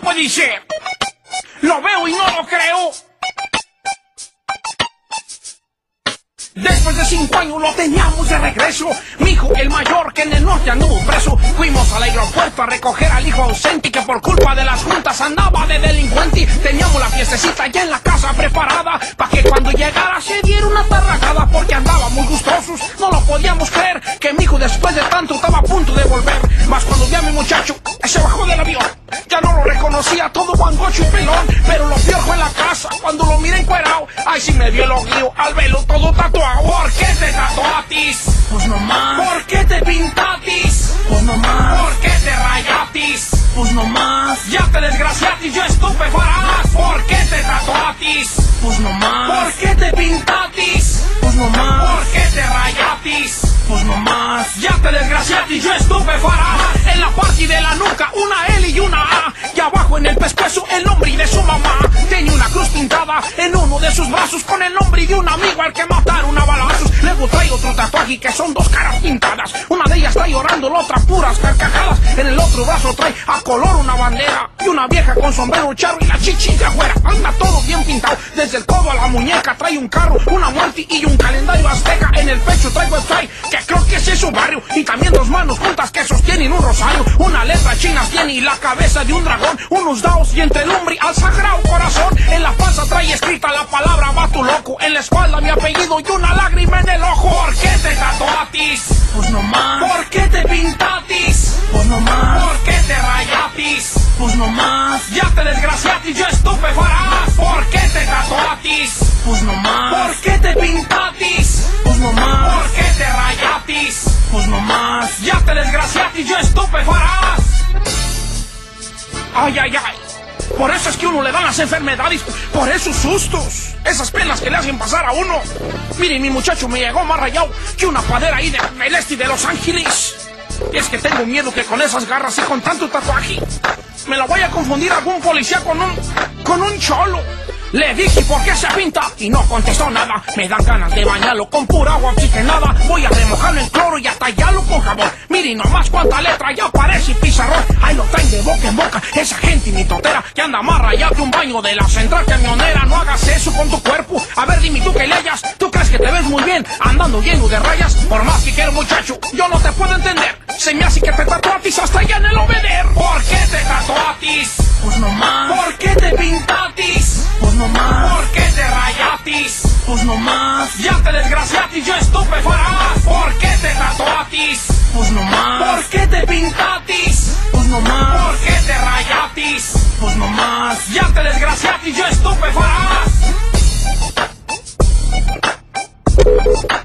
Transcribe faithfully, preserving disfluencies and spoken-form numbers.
puede ser. Lo veo y no lo creo. Después de cinco años lo teníamos de regreso. Mi hijo, el mayor, que en el norte anduvo preso. Fuimos al aeropuerto a recoger al hijo ausente, que por culpa de las juntas andaba de delincuente. Teníamos la fiestecita ya en la casa preparada, pa' que cuando llegara se diera una tarragada, porque andaba muy gustosos. No lo podíamos creer, que mi hijo después de tanto estaba a punto de volver. Mas cuando vi a mi muchacho, se bajó del avión. Ya no lo reconocía, todo guangocho y pelón. Pero lo peor fue en la casa, cuando lo miré encuerao. Ay, sí me dio el ojío al velo todo tatuado. ¿Por qué te tatuatis? Pues no más. ¿Por qué te pintatis? Pues no más. ¿Por qué te rayatis? Pues no más. Ya te desgraciatis, yo estupefarás. ¿Por qué te tatuatis? Pues no más. ¿Por qué te pintatis? Pues no más. ¿Por qué te rayatis? Pues no más. Ya te desgraciatis, yo estupefarás. En la parte de la nuca, una L y una A. Y abajo en el pescuezo, el nombre de su mamá. Tenía una cruz pintada en uno de sus brazos, con el nombre de un amigo al que mataron a balazos. Luego trae otro tatuaje que son dos caras pintadas. Una de ellas está llorando, la otra puras carcajadas. En el otro brazo trae a color una bandera y una vieja con sombrero charro y la chichi de afuera. Anda todo bien pintado, desde el codo a la muñeca. Trae un carro, una muerte y un calendario azteca. En el pecho trae website, que creo que ese es su barrio. Y también dos manos juntas que sostienen un rosario. Una letra china tiene y la cabeza de un dragón. Unos daos y entre el lumbre al sagrado corazón. En la panza trae escrita la palabra vato loco. En la espalda mi apellido y una lágrima en el ojo. ¿Por qué te tatuatis? Pues no más. ¿Por qué te pintatis? Pues no más. ¿Por qué te rayatis? Pues no más. Ya te desgraciatis, yo estupefarás. ¿Por qué te tatuatis? Pues no más. ¿Por qué te pintatis? Pues no más. ¿Por qué te rayatis? Pues no más. Ya te desgraciatis, yo estupefarás. Ay, ay, ay. Por eso es que uno le dan las enfermedades, por esos sustos, esas penas que le hacen pasar a uno. Miren, mi muchacho me llegó más rayado que una padera ahí del este de Los Ángeles. Y es que tengo miedo que con esas garras y con tanto tatuaje me la vaya a confundir algún policía con un, con un cholo. Le dije por qué se pinta y no contestó nada. Me dan ganas de bañarlo con pura agua oxigenada. Voy a remojarlo en cloro y a tallarlo con jabón. Miren nomás cuánta letra, ya parece pizarrón. Ahí lo traen de boca en boca, esa gente ni totera, que anda más rayado que un baño de la central camionera. No hagas eso con tu cuerpo. A ver, dime tú que le hayas. ¿Tú crees que te ves muy bien andando lleno de rayas? Por más que quiero, muchacho, yo no te puedo entender. Se me hace que te tatuatis hasta allá en el obeder. ¿Por qué te tatuatis? Pues no más. ¿Por qué te pintatis? Pues no más. ¿Por qué te rayatis? Pues no más. Ya te desgraciatis, yo estupefarás. ¿Por qué te tatuatis? Pues no más. ¿Por qué te pintatis? Pues no más. ¿Por qué te rayatis? Pues no más. Ya te desgraciatis, yo estupefarás.